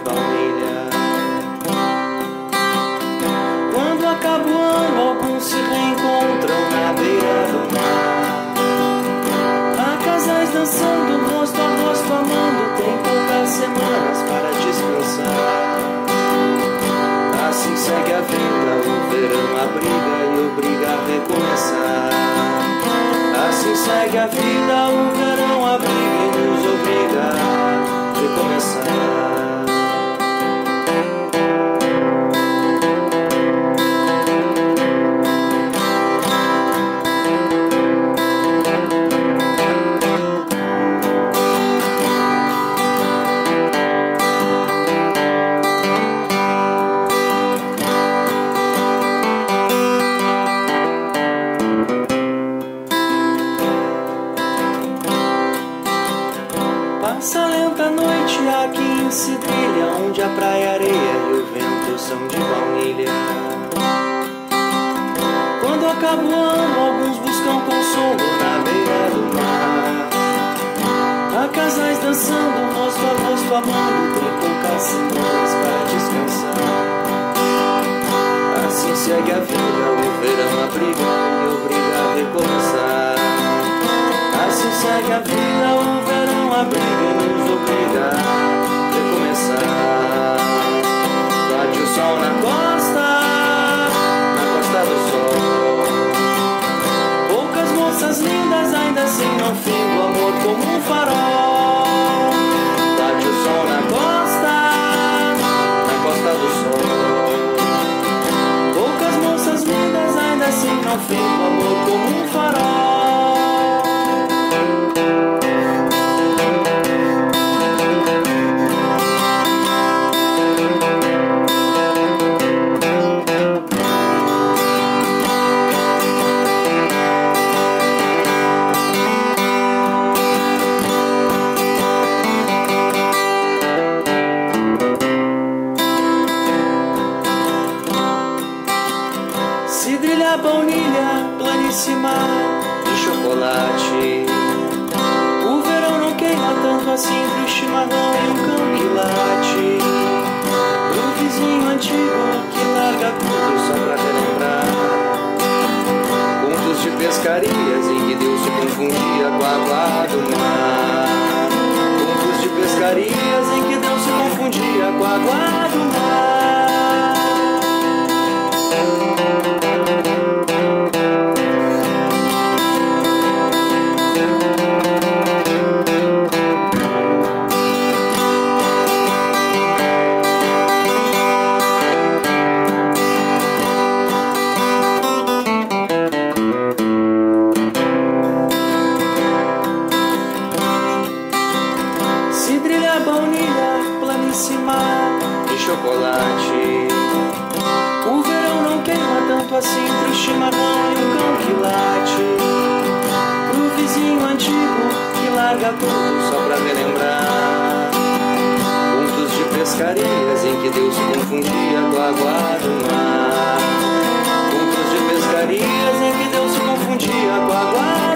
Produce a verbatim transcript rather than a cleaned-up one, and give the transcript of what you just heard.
baunilha. Quando acaba o ano, alguns se reencontram na beira do mar. Há casais dançando, rosto a rosto, amando. Tem poucas semanas para descansar. Assim segue a vida, o verão abriga e obriga a recomeçar. Assim segue a vida, o verão abriga e nos obriga a recomeçar. Passa lenta a noite aqui em Cidrilha, onde a praia, areia e o vento são de baunilha. Quando acaba o ano, alguns buscam consolo na beira do mar. Há casais dançando, rosto a rosto, amando. Tem poucas semanas para descansar. Assim segue a vida, o verão abriga e obriga a recomeçar. Assim segue a vida, o verão abriga e nos obriga a recomeçar. Bate o sol na costa, na costa do sol. Poucas moças lindas ainda assim não fim do amor como um farol. Bate o sol na costa, na costa do sol. Poucas moças lindas ainda assim não fim do amor como um farol. Cidrilha, baunilha, planíssima de chocolate. O verão não queima tanto assim pro chimarrão e o cão que late. Pro vizinho antigo que larga tudo só pra relembrar contos de pescarias em que Deus se confundia com a água do mar. Contos de pescarias em que Deus se confundia com a água do mar. Cidrilha, baunilha, planíssima de chocolate. O verão não queima tanto assim pro chimarrão e o cão que late. Pro vizinho antigo que larga tudo só pra relembrar contos de pescarias em que Deus se confundia com a água do mar. Contos de pescarias em que Deus se confundia com a água